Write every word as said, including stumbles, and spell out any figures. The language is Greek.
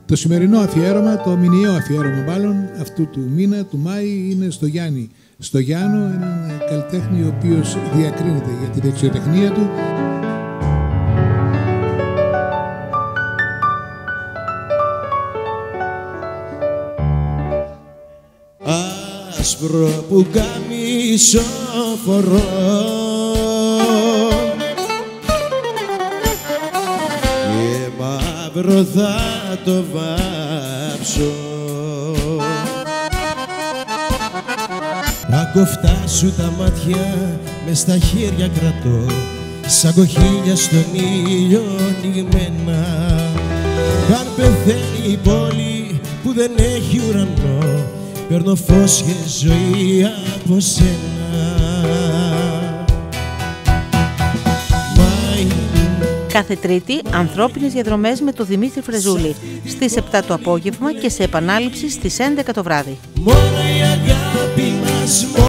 Το σημερινό αφιέρωμα, το μηνιαίο αφιέρωμα μάλλον αυτού του μήνα, του Μάη, είναι στο Γιάννη. Στο Γιάννο, έναν καλλιτέχνη ο οποίος διακρίνεται για τη δεξιοτεχνία του. Άσπρο που καμίσο φορώ και μαύρο θα το βάψω. Τα κοφτά σου τα μάτια μες στα χέρια κρατώ, σαν κοχύλια στον ήλιο νιγμένα. Αν πεθαίνει η πόλη που δεν έχει ουρανό, παίρνω φως και ζωή από σένα. Κάθε Τρίτη, ανθρώπινες διαδρομές με τον Δημήτρη Φρεζούλη, στις επτά το απόγευμα και σε επανάληψη στις έντεκα το βράδυ. Μόνο η αγάπη μας